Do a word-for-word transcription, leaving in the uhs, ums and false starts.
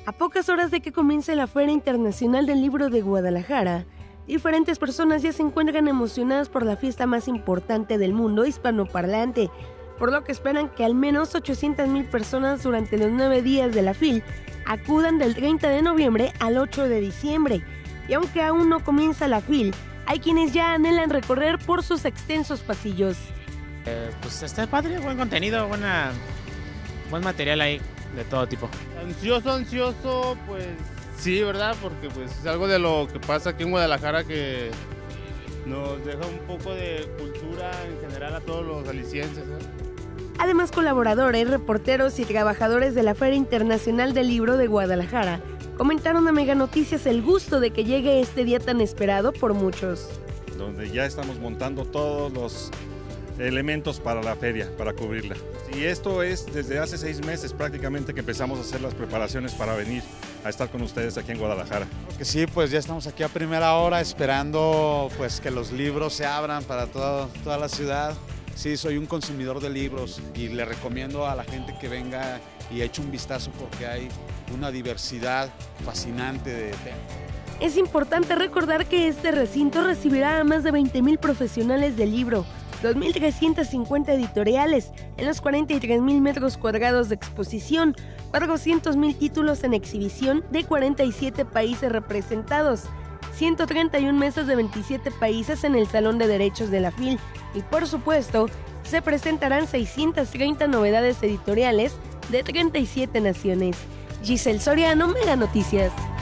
A pocas horas de que comience la Feria Internacional del Libro de Guadalajara, diferentes personas ya se encuentran emocionadas por la fiesta más importante del mundo hispanoparlante, por lo que esperan que al menos ochocientas mil personas durante los nueve días de la F I L acudan del treinta de noviembre al ocho de diciembre. Y aunque aún no comienza la F I L, hay quienes ya anhelan recorrer por sus extensos pasillos. Eh, pues está padre, buen contenido, buena, buen material ahí de todo tipo. Ansioso, ansioso, pues sí, ¿verdad? Porque pues es algo de lo que pasa aquí en Guadalajara que nos deja un poco de cultura en general a todos los jaliscienses, ¿eh? Además, colaboradores, reporteros y trabajadores de la Feria Internacional del Libro de Guadalajara comentaron a Mega Noticias el gusto de que llegue este día tan esperado por muchos. Donde ya estamos montando todos los elementos para la feria, para cubrirla. Y esto es desde hace seis meses prácticamente que empezamos a hacer las preparaciones para venir a estar con ustedes aquí en Guadalajara. Que sí, pues ya estamos aquí a primera hora esperando pues que los libros se abran para toda, toda la ciudad. Sí, soy un consumidor de libros y le recomiendo a la gente que venga y eche un vistazo porque hay una diversidad fascinante de temas. Es importante recordar que este recinto recibirá a más de veinte mil profesionales del libro, dos mil trescientas cincuenta editoriales en los cuarenta y tres mil metros cuadrados de exposición, cuatrocientos mil títulos en exhibición de cuarenta y siete países representados, ciento treinta y una mesas de veintisiete países en el Salón de Derechos de la F I L y, por supuesto, se presentarán seiscientas treinta novedades editoriales de treinta y siete naciones. Giselle Soriano, Mega Noticias.